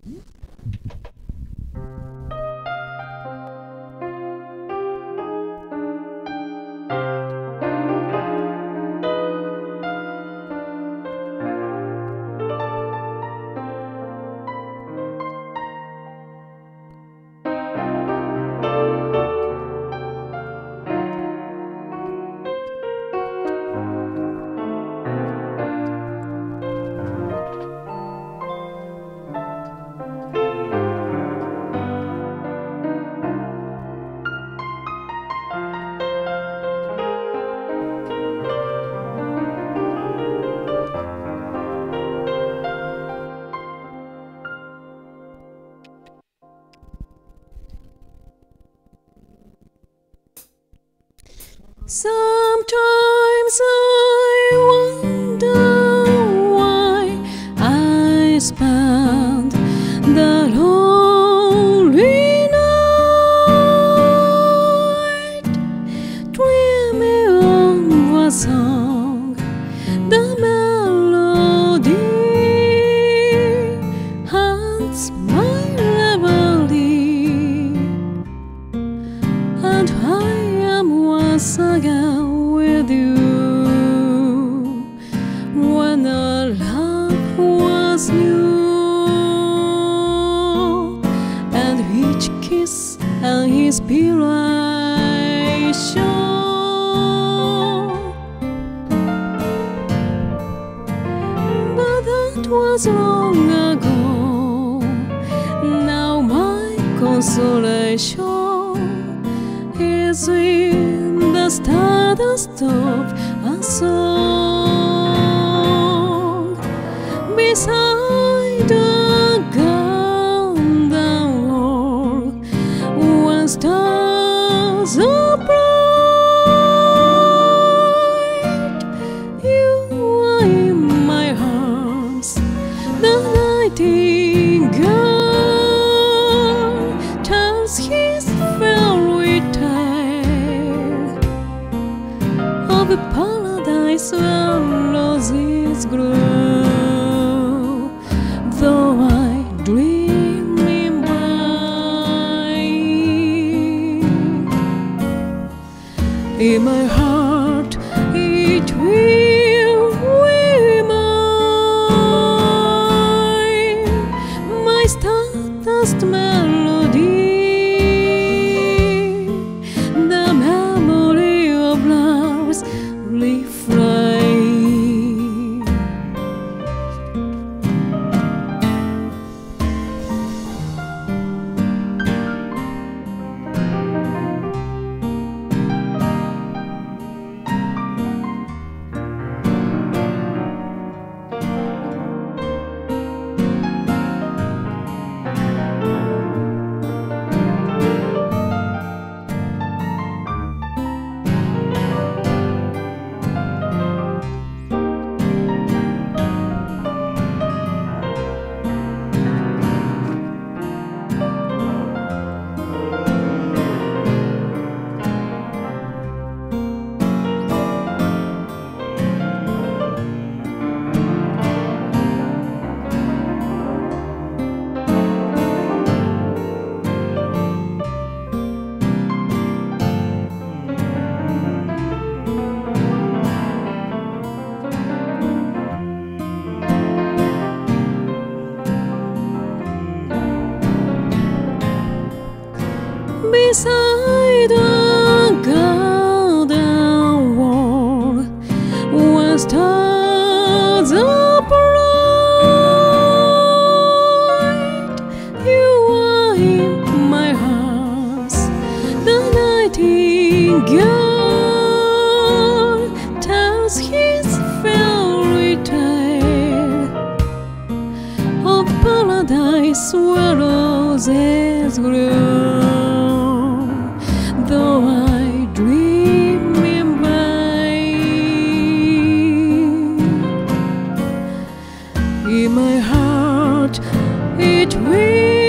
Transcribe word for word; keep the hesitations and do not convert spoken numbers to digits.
Sometimes I wonder why I spend the lonely night dreaming of a song, the melody haunts my reverie, and I am once again with you when our love was new, and each kiss and inspiration. But that was long ago. Now my consolation is in the stardust of a song beside the golden wall when stars are bright. You are in my arms, the nightingale tells his fairy tale of a paradise where roses grow, though I dream in vain. In my heart it will remain my stardust melody, the memory of love's refrain. Beside the garden wall when stars are bright, you are in my arms, the nightingale tells his fairy tale of paradise where roses grow, though I dream in vain. In my heart it will